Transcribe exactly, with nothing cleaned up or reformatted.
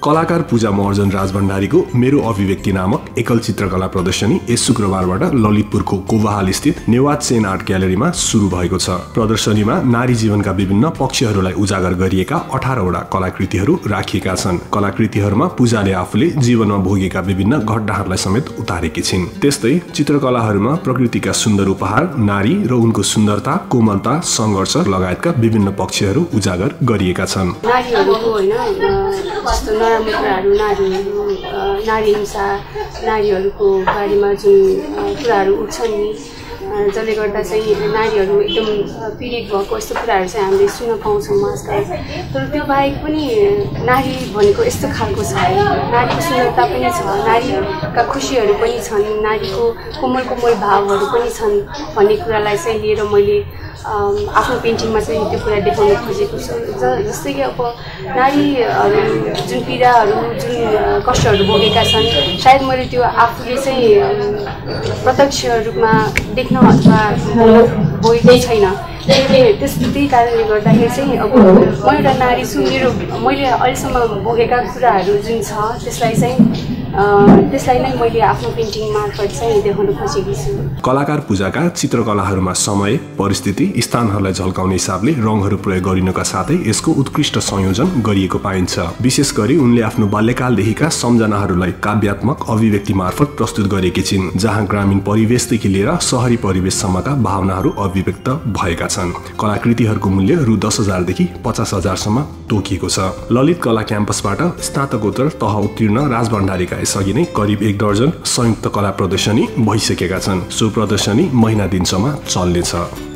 कलाकार पूजा महर्जन राजभण्डारीको मेरो अभिव्यक्ति नामक एकल चित्रकला प्रदर्शनी यस शुक्रबारबाट ललितपुरको कोवाहाल स्थित नेवाज सेन आर्ट ग्यालरीमा सुरु भएको छ। प्रदर्शनीमा नारी जीवनका विभिन्न पक्षहरूलाई उजागर गरिएका अठारवटा कलाकृतिहरू राखिएका छन्। कलाकृतिहरूमा पूजाले आफूले जीवनमा भोगेका विभिन्न घटनाहरूलाई समेत उतारेकी छिन्। त्यस्तै चित्रकलाहरूमा प्रकृतिका सुन्दर उपहार, नारी र उनको सुन्दरता, कोमलता, सङ्घर्ष लगायतका विभिन्न पक्षहरू उजागर गरिएका छन्। नारीहरूको होइन जस्तो नराम्रो कुराहरू, नारीहरू नारी हिंसा, नारीहरूको बारेमा जुन कुराहरू उठ्छन् नि जसले गर्दा चाहिँ नारीहरू एकदम पीडित भएको यस्तो कुराहरू चाहिँ हामीले सुन्न पाउँछौँ आजकल। तर त्यो बाहेक पनि नारी भनेको यस्तो खालको छ, नारीको सुन्दरता पनि छ, नारीका खुसीहरू पनि छन्, नारीको कोमल कोमल भावहरू पनि छन् भन्ने कुरालाई चाहिँ लिएर मैले आफ्नो पेन्टिङमा चाहिँ त्यो कुरा देखाउन खोजेको छु। जस्तै कि अब नारीहरू जुन पीडाहरू, जुन कष्टहरू भोगेका छन्, सायद मैले त्यो आफूले चाहिँ प्रत्यक्ष रूपमा देख्न अथवा भोगेकै छैन। त्यस त्यही कारणले गर्दाखेरि चाहिँ अब म एउटा नारी छु, मेरो मैले अहिलेसम्म भोगेका कुराहरू जुन छ त्यसलाई चाहिँ त्यसलाई नै मैले आफ्नो पेन्टिङ मार्फत चाहिँ देखाउन खोजेकी छु। कलाकार पूजाका चित्रकलाहरूमा समय, परिस्थिति, स्थानहरूलाई झल्काउने हिसाबले रङहरू प्रयोग गरिनुका साथै यसको उत्कृष्ट संयोजन गरिएको पाइन्छ। विशेष गरी उनले आफ्नो बाल्यकालदेखिका सम्झनाहरूलाई काव्यात्मक अभिव्यक्ति मार्फत प्रस्तुत गरेकी छिन्, जहाँ ग्रामीण परिवेशदेखि लिएर शहरी परिवेशसम्मका भावनाहरू अभिव्यक्त भएका छन्। कलाकृतिहरूको मूल्य रु दस हजारदेखि पचास हजारसम्म तोकिएको छ। ललित कला क्याम्पसबाट स्नातकोत्तर तह उत्तीर्ण राजभण्डारीका यसअघि नै करिब एक दर्जन संयुक्त कला प्रदर्शनी भइसकेका छन्। सो प्रदर्शनी महिना दिनसम्म चल्नेछ।